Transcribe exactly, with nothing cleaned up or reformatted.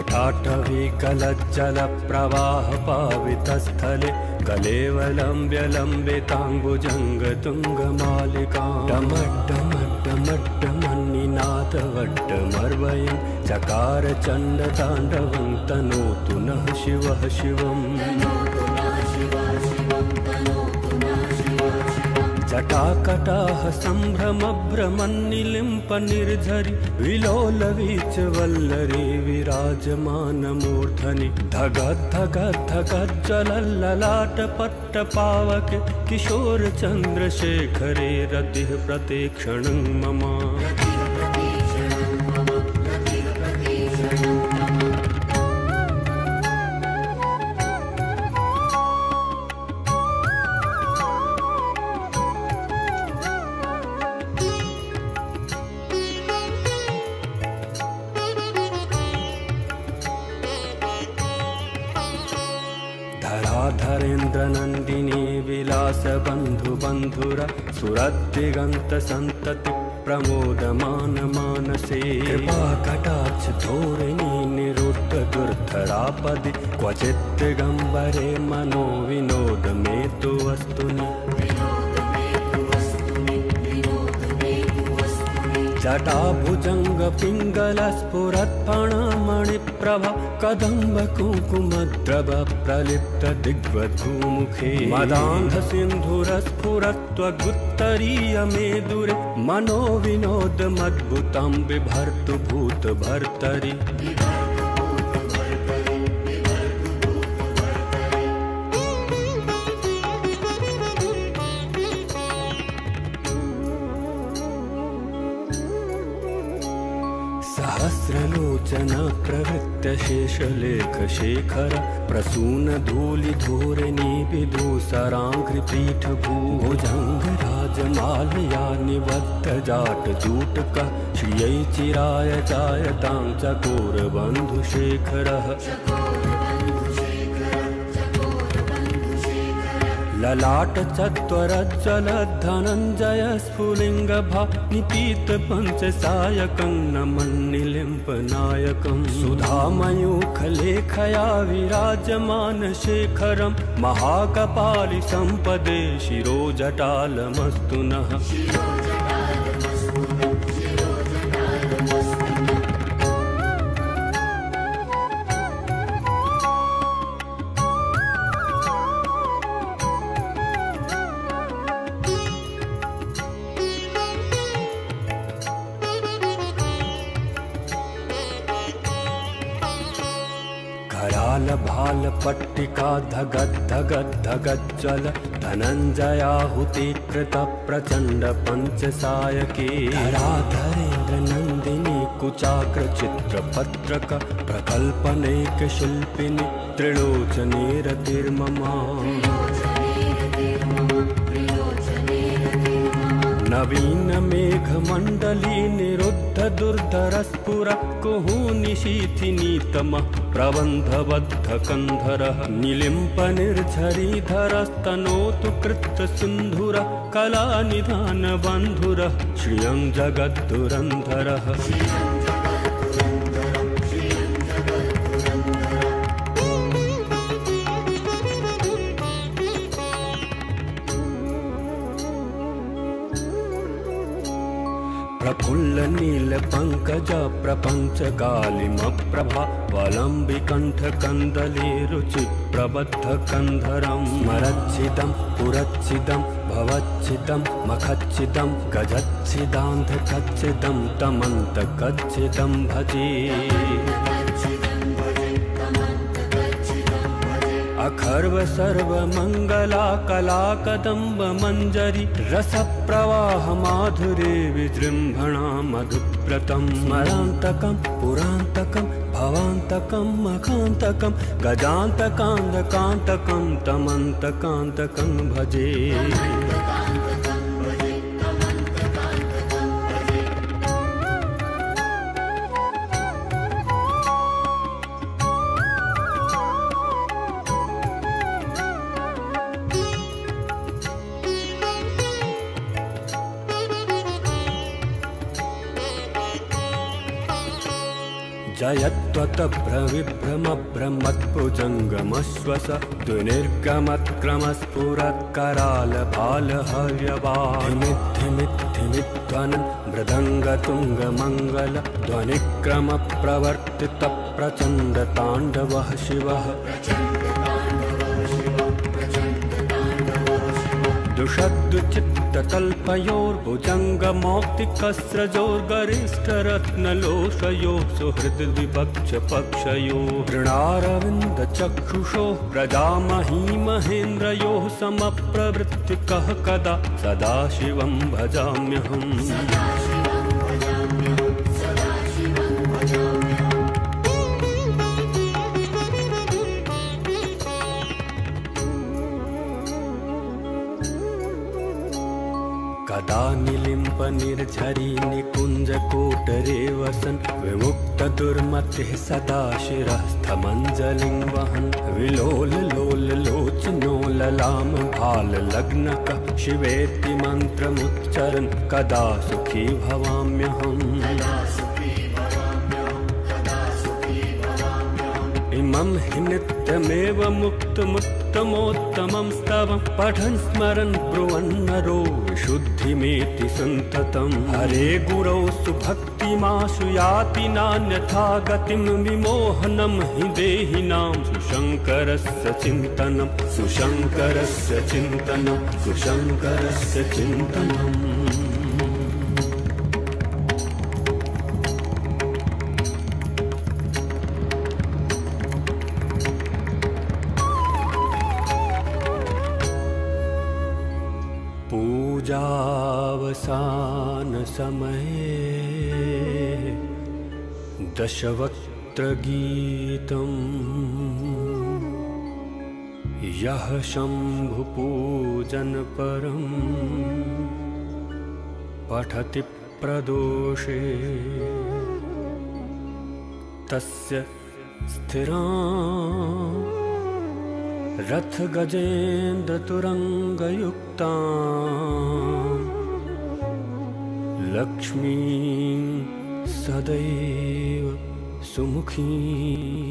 जटाटवीकलज्जलप्रवाहपावितस्थले कलेवलम्ब्य लम्बिताम्बुजङ्गतुङ्गमालिकां डमड्डमड्डमड्डमन्निनाथवड्डमर्वयं चकार चण्डताण्डवं तनोतु नः शिवः शिवम्। जटाकटाह सम्भ्रमभ्रमन्निलिम्प निर्झरि विलोलवीच वल्लरी विराजमानमूर्धनि धगद्धगद्धगज्ज्वलल्ललाटपट्टपावके किशोर चन्द्रशेखरे रतिः प्रतीक्षणं मम। धराधरेन्द्र नन्दिनी विलास बन्धु बन्धुरा सुरद्दिगन्त सन्तति प्रमोदमान मानसे कृपा कटाक्ष धोरिणी निरुद्ध दुर्धरापदि क्वचित् दिगम्बरे मनो विनोद मे तु वस्तुनि। जटाभुजंग पिंगल स्फुरत्फणमणिप्रभा कदम्ब कुङ्कुमद्रव प्रलिप्त दिग्वधूमुखे मदान्ध सिन्धुरस्फुरत्वगुत्तरीय मेदुरे मनो विनोदमद्भुतं बिभर्तु भूत भर्तरि। सहस्रलोचन प्रवृत्त शेषलेख शेखर प्रसून धूलि धूरिणी विदूसराङ्घ्रिपीठ भुजंग राजमालया निबद्ध जाट जूटक श्रियै चिराय जायतां चकोर बन्धुशेखरः। ललाट चत्वरज्ज्वल धनञ्जय स्फुलिङ्गभा निपीत पञ्चसायकं नमन्निलिम्पनायकं सुधामयूखलेखया विराजमान शेखरं महाकपालि सम्पदे शिरोजटालमस्तु नः। कराल भाल पट्टिका धगद् धगद् धगज्ज्वल धनञ्जयाहुति कृत प्रचंड पंचसायके धराधरेन्द्र नंदिनी कुचाग्र चित्रपत्रक प्रकल्पनेक शिल्पिनी त्रिलोचने रतिर्ममा। नवीन मेघमण्डली निरुद्ध दुर्धरस्फुर कुहूनिशीथिनीतमः प्रबन्धबद्ध कन्धरः निलिम्प निर्झरीधरस्तनोतु कृत्त सिन्धुरः कलानिधान बन्धुरः श्रियं जगद्धुरन्धरः। प्रफुल्ल नील पंकज प्रपंच गालिम प्रभा वलंबिकंठ कंदली रुचि प्रबद्ध कंधरं स्मरच्छिदं पुरच्छिदं भवच्छिदं मखच्छिदं गजच्छिदान्ध कच्छिदं तमन्त कच्छिदं भजे। अखर्व सर्व मंगला कला कदम्ब मंजरी रस प्रवाह माधुरे विजृंभणा मधुव्रतं स्मरान्तकं पुरान्तकं भवान्तकं मखान्तकं गजान्तकान्तकान्तकं तमन्तकान्तकं भजे। जयत्वतभ्रविभ्रमभ्रमत्भुजङ्गमश्वस द्विनिर्गमत्क्रमस्फुरत्करालभालहर्यवाधिमिद्धिमिद्धिमिध्वनन् मृदङ्गतुङ्गमङ्गल ध्वनिक्रमप्रवर्तितप्रचण्डताण्डवः शिवः दुषद्दुचित्ततल्पयोर्भुजङ्गमौक्तिकस्रजोर्गरिष्ठरत्नलोषयोः सुहृद्विपक्षपक्षयोः ऋणारविन्दचक्षुषोः प्रजामही महेन्द्रयोः समप्रवृत्तिकः कदा सदाशिवं भजाम्यहम्। कदा निलिम्पनिर्झरी निकुञ्जकोटरे वसन् विमुक्तदुर्मतिः सदा शिरस्थमञ्जलिं वहन् विलोललोललोचनो ललामभाललग्नकः शिवेति मन्त्रमुच्चरन् कदा सुखी भवाम्यहम्। इमं हि नित्यमेव मुक्तमुत्तमोत्तमं स्तवं पठन् स्मरन् ब्रुवन्नरो विशुद्धिमेति सन्ततं। हरे गुरौ सुभक्तिमाशु याति नान्यथा गतिं विमोहनं हि देहिनां सुशङ्करस्य चिन्तनं सुशङ्करस्य चिन्तनं सुशङ्करस्य चिन्तनम्। पूजावसान समये दशवक्त्रगीतम् यः शम्भुपूजन परं पठति प्रदोषे तस्य स्थिरां रथ गजेन्द्र तुरंगयुक्तां लक्ष्मीं सदैव सुमुखीं।